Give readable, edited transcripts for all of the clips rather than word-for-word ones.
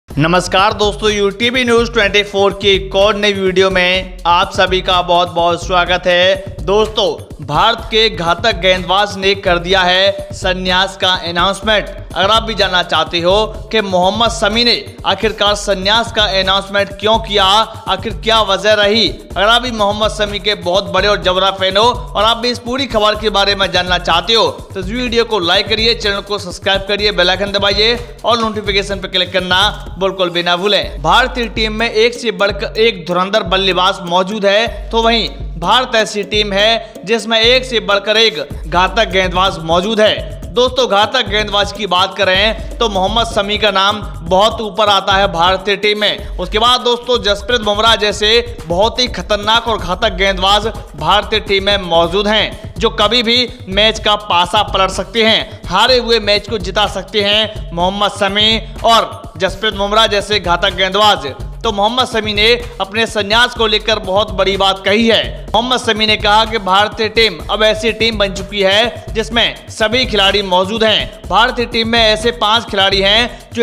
नमस्कार दोस्तों, UTV news 24 की एक और नई वीडियो में आप सभी का बहुत बहुत स्वागत है। दोस्तों, भारत के घातक गेंदबाज ने कर दिया है संन्यास का अनाउंसमेंट। अगर आप भी जानना चाहते हो कि मोहम्मद शमी ने आखिरकार संन्यास का अनाउंसमेंट क्यों किया, आखिर क्या वजह रही, अगर आप भी मोहम्मद शमी के बहुत बड़े और जबरा फैन हो और आप भी इस पूरी खबर के बारे में जानना चाहते हो तो इस वीडियो को लाइक करिए, चैनल को सब्सक्राइब करिए, बेल आइकन दबाइए और नोटिफिकेशन पर क्लिक करना बिल्कुल भी ना भूलें। भारतीय टीम में एक से बढ़कर एक धुरंधर बल्लेबाज मौजूद है, तो वहीं भारत ऐसी टीम है जिसमें एक से बढ़कर एक घातक गेंदबाज मौजूद है। दोस्तों, घातक गेंदबाज की बात करें तो मोहम्मद शमी का नाम बहुत ऊपर आता है भारतीय टीम में। उसके बाद दोस्तों, जसप्रीत बुमराह जैसे बहुत ही खतरनाक और घातक गेंदबाज भारतीय टीम में मौजूद हैं, जो कभी भी मैच का पासा पलट सकते हैं, हारे हुए मैच को जिता सकते हैं। मोहम्मद शमी और जसप्रीत बुमराह जैसे घातक गेंदबाज। तो मोहम्मद शमी ने अपने संन्यास को लेकर बहुत बड़ी बात कही है। मोहम्मद शमी ने कहा कि भारतीय टीम अब ऐसी टीम बन चुकी है जिसमें सभी खिलाड़ी मौजूद हैं। भारतीय टीम में ऐसे 5 खिलाड़ी हैं जो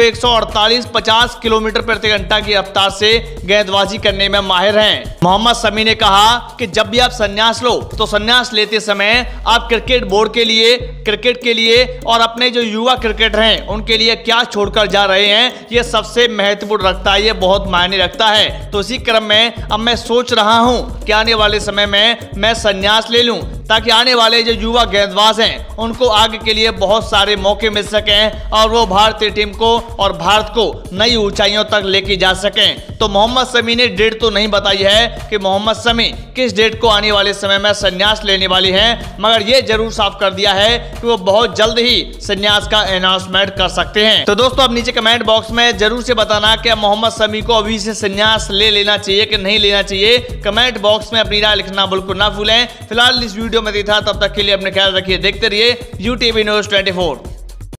148-50 किलोमीटर प्रति घंटा की रफ्तार से गेंदबाजी करने में माहिर हैं। मोहम्मद शमी ने कहा कि जब भी आप संन्यास लो तो संन्यास लेते समय आप क्रिकेट बोर्ड के लिए, क्रिकेट के लिए और अपने जो युवा क्रिकेटर हैं उनके लिए क्या छोड़कर जा रहे हैं, ये सबसे महत्वपूर्ण रखता है, ये बहुत मायने रखता है। तो इसी क्रम में अब मैं सोच रहा हूं कि आने वाले समय में मैं संन्यास ले लूं ताकि आने वाले जो युवा गेंदबाज हैं उनको आगे के लिए बहुत सारे मौके मिल सकें और वो भारतीय टीम को और भारत को नई ऊंचाइयों तक लेके जा सकें। तो मोहम्मद शमी ने डेट तो नहीं बताई है कि मोहम्मद शमी किस डेट को आने वाले समय में संन्यास लेने वाली हैं, मगर ये जरूर साफ कर दिया है कि वो बहुत जल्द ही संन्यास का अनाउंसमेंट कर सकते हैं। तो दोस्तों, अब नीचे कमेंट बॉक्स में जरूर से बताना कि मोहम्मद शमी को अभी से संन्यास ले लेना चाहिए कि नहीं लेना चाहिए। कमेंट बॉक्स में अपनी राय लिखना बिल्कुल ना भूलें। फिलहाल इस वीडियो में था, तब तक के लिए अपने ख्याल रखिए, देखते रहिए यूटीवी न्यूज़ 24।